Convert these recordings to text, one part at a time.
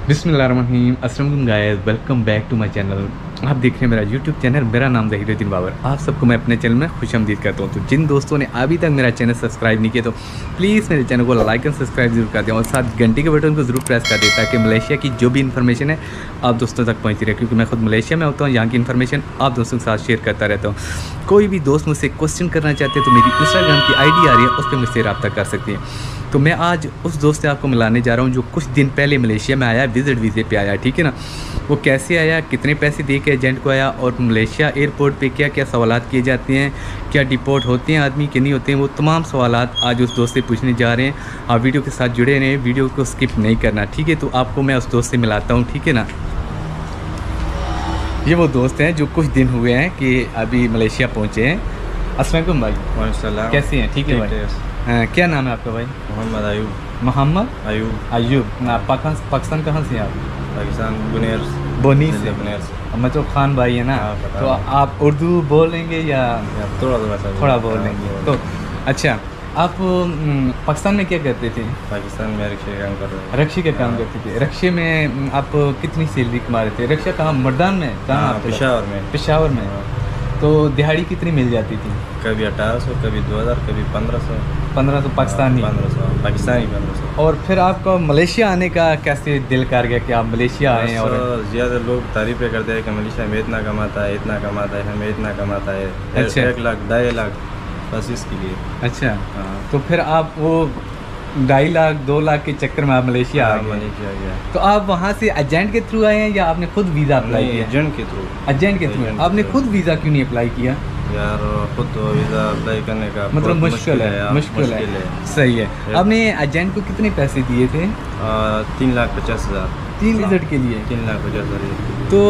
बिस्मिल्लाहिर्रहमानिर्रहीम। अस्सलाम वालेकुम guys, welcome back to my channel. आप देख रहे हैं मेरा यूट्यूब चैनल। मेरा नाम ज़हीरुद्दीन बाबर। आप सबको मैं अपने चैनल में खुशामदीद करता हूँ। तो जिन दोस्तों ने अभी तक मेरा चैनल सब्सक्राइब नहीं किया तो प्लीज़ मेरे चैनल को लाइक एंड सब्सक्राइब जरूर कर दें और साथ घंटी के बटन को ज़रूर प्रेस कर दें ताकि मलेशिया की जो भी इन्फॉर्मेशन है आप दोस्तों तक पहुँचती रहे, क्योंकि मैं खुद मलेशिया में होता हूँ। यहाँ की इन्फॉर्मेशन आप दोस्तों के साथ शेयर करता रहता हूँ। कोई भी दोस्त मुझसे क्वेश्चन करना चाहते हैं तो मेरी इंस्टाग्राम की ID आ रही है, उस पर मुझसे रब्ता कर सकती हैं। तो मैं आज उस दोस्त से आपको मिलाने जा रहा हूँ जो कुछ दिन पहले मलेशिया में आया, विज़िट वीज़े पे आया, ठीक है ना। वो कैसे आया, कितने पैसे दे के एजेंट को आया और मलेशिया एयरपोर्ट पे क्या क्या सवालात किए जाते हैं, क्या डिपोर्ट होते हैं आदमी के नहीं होते हैं, वो तमाम सवालात आज उस दोस्त से पूछने जा रहे हैं। आप वीडियो के साथ जुड़े रहें, वीडियो को स्किप नहीं करना, ठीक है। तो आपको मैं उस दोस्त से मिलाता हूँ, ठीक है ना। ये वो दोस्त हैं जो कुछ दिन हुए हैं कि अभी मलेशिया पहुँचे हैं। अस्सलाम वालेकुम भाई, कैसे हैं? ठीक है भाई। क्या नाम है आपका भाई? मोहम्मद अयूब। मोहम्मद अयूब। अयूब। आप पाकिस्तान कहाँ से हैं आप? पाकिस्तान बुनेर बोनी से। बुनेर से। मतलब खान भाई है ना। हाँ, तो आप उर्दू बोल लेंगे या थोड़ा बोल लेंगे? तो अच्छा, आप पाकिस्तान में क्या करते थे? पाकिस्तान में रिक्शे का काम कर रहे थे। रक्शे का काम करते थे। रक्शे में आप कितनी सैलरी कमा रहे थे? रक्शा कहाँ, मर्दान में? कहाँ? पेशावर में। पेशावर में। तो दिहाड़ी कितनी मिल जाती थी? कभी 1800, कभी 2000, कभी 1500। 1500 पाकिस्तानी? 1500 पाकिस्तानी 1500। और फिर आपका मलेशिया आने का कैसे दिल कर गया कि आप मलेशिया आए? और ज़्यादा लोग तारीफ़ें करते हैं कि मलेशिया में इतना कमाता है, इतना कमाता है, हमें इतना कमाता है। अच्छा। 1 लाख 2.5 लाख बस इसके लिए। अच्छा, हाँ। तो फिर आप वो 2.5 लाख 2 लाख के चक्कर में आप मलेशिया आ गए? मलेशिया गया। तो आप वहाँ से एजेंट के थ्रू आए हैं या आपने खुद वीज़ा अप्लाई किया? एजेंट के थ्रू। एजेंट के थ्रू। आपने खुद वीज़ा क्यों नहीं अप्लाई किया? यार खुद तो वीज़ा अप्लाई करने का मतलब बहुत मुश्किल है। मुश्किल है। सही है। आपने एजेंट को कितने पैसे दिए थे? 3,50,000। 3 विजिट के लिए? 3,50,000। तो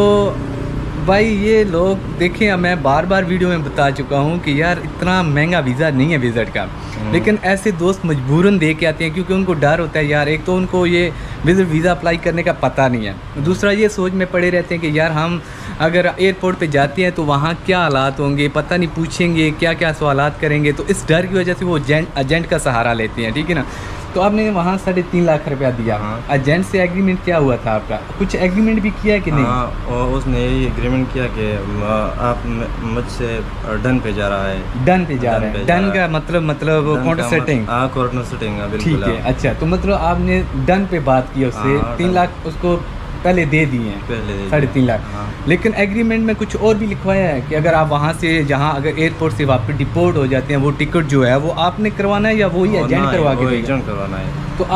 भाई ये लोग देखें, मैं बार बार वीडियो में बता चुका हूँ कि यार इतना महंगा वीज़ा नहीं है विज़िट का, लेकिन ऐसे दोस्त मजबूरन दे के आते हैं क्योंकि उनको डर होता है। यार एक तो उनको ये वीज़ा अप्लाई करने का पता नहीं है, दूसरा ये सोच में पड़े रहते हैं कि यार हम अगर एयरपोर्ट पे जाते हैं तो वहाँ क्या हालात होंगे पता नहीं, पूछेंगे क्या क्या सवालात करेंगे। तो इस डर की वजह से वो एजेंट का सहारा लेते हैं, ठीक है ना। तो आपने वहाँ 3.5 लाख रुपया दिया। हाँ। एजेंट से एग्रीमेंट क्या हुआ था आपका? कुछ एग्रीमेंट भी किया कि नहीं? हाँ, और उसने यही एग्रीमेंट किया कि आप मुझसे डन पे जा रहा है। डन पे जा रहे हैं? डन का मतलब कॉन्ट्रैक्ट सेटिंग? हाँ, कॉन्ट्रैक्ट सेटिंग, ठीक है। अच्छा, तो मतलब आपने डन पे बात की उससे? हाँ, 3 लाख उसको पहले दे दिए हैं? पहले दे 3.5 लाख। हाँ। लेकिन एग्रीमेंट में कुछ और भी लिखवाया है कि अगर आप वहाँ से जहाँ अगर एयरपोर्ट से वापस डिपोर्ट हो जाते हैं वो टिकट जो है वो आपने करवाना है या वही एजेंट करवा के देगा? एजेंट करवाना है। तो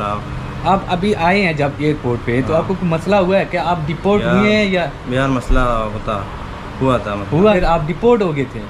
आप अभी आए हैं जब एयरपोर्ट पे, तो हाँ। आपको कोई मसला हुआ है क्या? आप डिपोर्ट हुए हैं या? यार मसला हुआ था हुआ? आप डिपोर्ट हो गए थे?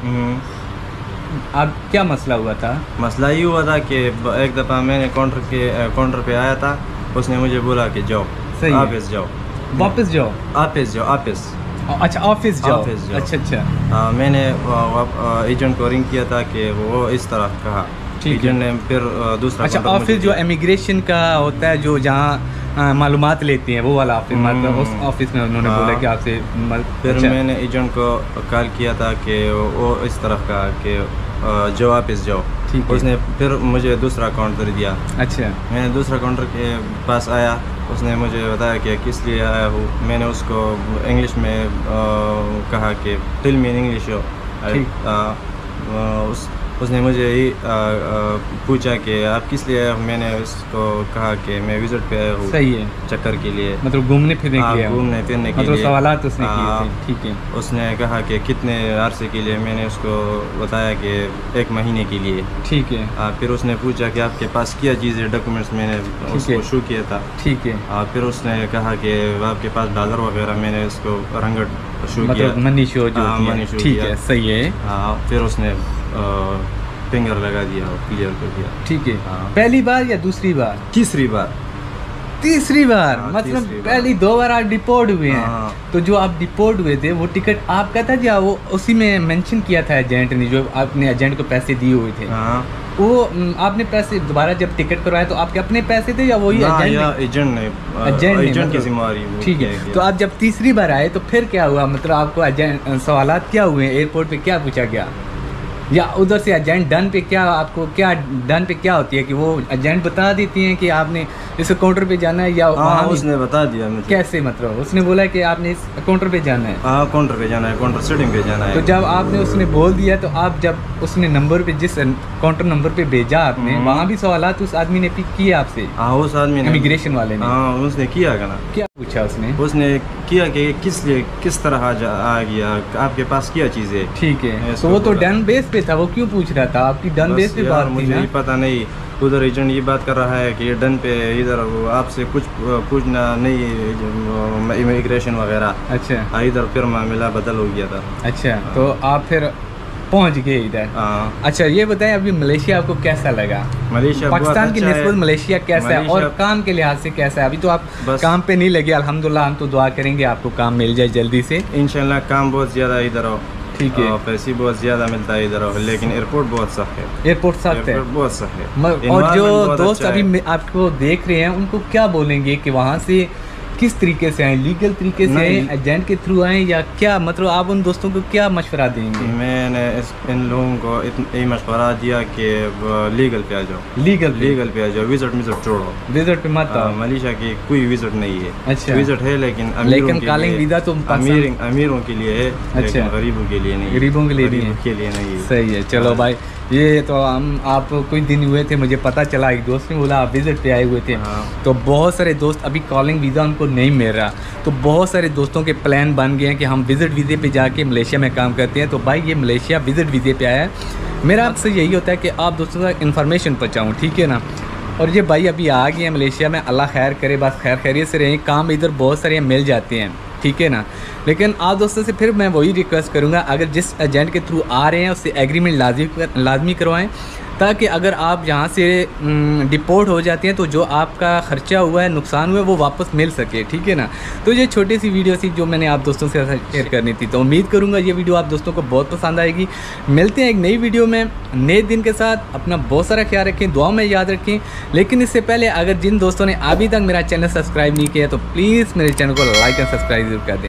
हम्म। आप क्या मसला हुआ था? मसला ये हुआ था कि एक दफ़ा मैंने काउंटर पे आया था, उसने मुझे बोला कि जाओ सही है। वापस जाओ। वापस जाओ? ऑफिस। अच्छा, ऑफिस जाओ। ऑफिस जाओ। अच्छा। मैंने एजेंट को रिंग किया था कि वो इस तरह कहा। ठीक है। एजेंट ने फिर दूसरा अच्छा, काउंटर मुझे ऑफिस जो दिया। इमिग्रेशन का होता है, जो जहाँ मालूमात लेते हैं, वो वाला ऑफिस, मतलब उस ऑफिस में उन्होंने हाँ। बोला कि आपसे फिर अच्छा। मैंने एजेंट को कॉल किया था कि वो इस तरह का कि जो वापस जाओ। ठीक है। उसने फिर मुझे दूसरा काउंटर दिया। अच्छा। मैंने दूसरा काउंटर के पास आया, उसने मुझे बताया कि किस लिए आया हूँ। मैंने उसको इंग्लिश में कहा कि टेल मी इन इंग्लिश। उसने मुझे ही पूछा कि आप किस लिए आए हो। मैंने उसको कहा कि मैं विजिट पे आया हूँ। सही है। चक्कर के लिए, मतलब घूमने फिरने के लिए? घूमने फिरने के मतलब लिए। सवालात उसने किए थे? ठीक है। उसने कहा कि कितने अरसे के लिए। मैंने उसको बताया कि 1 महीने के लिए। ठीक है। फिर उसने पूछा कि आपके पास क्या चीज़ है, डॉक्यूमेंट्स। मैंने उसको शो किया था। ठीक है। फिर उसने कहा कि आपके पास डॉलर वगैरह। मैंने उसको रंगत शो किया, मतलब मनी शो जो होती है। मनी शो ठीक किया। है, सही है। फिर उसने फिंगर लगा दिया और क्लियर कर दिया। ठीक है। हाँ। पहली बार या दूसरी बार? तीसरी बार। तीसरी बार? हाँ, मतलब तीसरी बार। पहली 2 बार आप डिपोर्ट हुए हैं। हाँ। तो जो आप डिपोर्ट हुए थे वो टिकट आपका था या वो उसी में मेंशन किया था एजेंट ने, जो आपने एजेंट को पैसे दिए हुए थे? हाँ। वो आपने पैसे दोबारा जब टिकट करवाया तो आपके अपने पैसे थे या वही एजेंट ने मतलब की जिम्मेवारी वो ठीक है। तो आप जब तीसरी बार आए तो फिर क्या हुआ? मतलब आपको सवालात क्या हुए एयरपोर्ट पे, क्या पूछा गया? या उधर से एजेंट डन पे क्या आपको क्या डन पे क्या होती है कि वो एजेंट बता देती हैं कि आपने इस काउंटर पे जाना है, या हाँ उसने बता दिया मुझे। कैसे मतलब उसने बोला कि आपने इस काउंटर पे जाना है? हाँ काउंटर पे जाना है, काउंटर सेटिंग पे जाना है। तो जब आपने उसने बोल दिया तो आप जब उसने नंबर पे जिस काउंटर नंबर पे भेजा आपने वहाँ भी सवालात उस आदमी ने पिक किए आपसे? हाँ उस आदमी ने, इमिग्रेशन वाले ने। हाँ उसने किया ना। क्या पूछा उसने? उसने किया कि किस तरह आ गया, आपके पास क्या चीज़ें। ठीक है, तो वो तो डन बेस पे था, वो क्यों पूछ रहा था? आपकी डन बेस पे बात थी मुझे ना? पता नहीं, उधर एजेंट ये बात कर रहा है कि ये डन पे इधर आपसे कुछ पूछना नहीं, इमिग्रेशन वगैरह। अच्छा, इधर फिर मामला बदल हो गया था। अच्छा, तो आप फिर पहुंच गए इधर। हाँ। अच्छा ये बताएं, अभी मलेशिया आपको कैसा लगा? मलेशिया पाकिस्तान की अच्छा निस्बत मलेशिया कैसा है और काम के लिहाज से कैसा है? अभी तो आप काम पे नहीं लगे, अल्हम्दुलिल्लाह, हम तो दुआ करेंगे आपको काम मिल जाए जल्दी से इंशाल्लाह। काम बहुत ज़्यादा इधर हो, ठीक है, पैसे बहुत ज़्यादा मिलता है इधर, लेकिन एयरपोर्ट बहुत सख्त है। एयरपोर्ट सख्त है, बहुत सख्त है। और जो दोस्त अभी आपको देख रहे हैं उनको क्या बोलेंगे कि वहाँ से किस तरीके से आए? लीगल तरीके से आए, एजेंट के थ्रू आए, या क्या मतलब आप उन दोस्तों को क्या मशवरा देंगे? मैंने इन लोगों को यही मशवरा दिया कि लीगल पे आ जाओ, लीगल पे आ जाओ, विजिट छोड़ो, विजिट पे मत आओ। मलेशिया की कोई विजिट नहीं है। अच्छा, विजिट है लेकिन कॉलिंग वीजा तो अमीरों के लिए है। अच्छा, गरीबों के लिए नहीं, गरीबों के लिए नहीं है। सही है, चलो भाई, ये तो हम आप कुछ दिन हुए थे, मुझे पता चला, एक दोस्त ने बोला आप विजिट पे आए हुए थे। तो बहुत सारे दोस्त, अभी कॉलिंग वीज़ा उनको नहीं मिल रहा, तो बहुत सारे दोस्तों के प्लान बन गए हैं कि हम विजिट वीज़े पे जाके मलेशिया में काम करते हैं। तो भाई ये मलेशिया विजिट वीज़े पे आया है। मेरा आपसे यही होता है कि आप दोस्तों तक इन्फॉर्मेशन पहुँचाऊँ, ठीक है ना? और ये भाई अभी आ गए हैं मलेशिया में, अल्लाह खैर करे, बस खैरियत से रहें। काम इधर बहुत सारे मिल जाते हैं, ठीक है ना? लेकिन आप दोस्तों से फिर मैं वही रिक्वेस्ट करूंगा, अगर जिस एजेंट के थ्रू आ रहे हैं उससे एग्रीमेंट लाजमी करवाएं, ताकि अगर आप यहाँ से डिपोर्ट हो जाते हैं तो जो आपका ख़र्चा हुआ है, नुकसान हुआ है, वो वापस मिल सके, ठीक है ना? तो ये छोटी सी वीडियो थी जो मैंने आप दोस्तों से शेयर करनी थी। तो उम्मीद करूँगा ये वीडियो आप दोस्तों को बहुत पसंद आएगी। मिलते हैं एक नई वीडियो में नए दिन के साथ। अपना बहुत सारा ख्याल रखें, दुआ में याद रखें। लेकिन इससे पहले अगर जिन दोस्तों ने अभी तक मेरा चैनल सब्सक्राइब नहीं किया तो प्लीज़ मेरे चैनल को लाइक एंड सब्सक्राइब जरूर कर दें।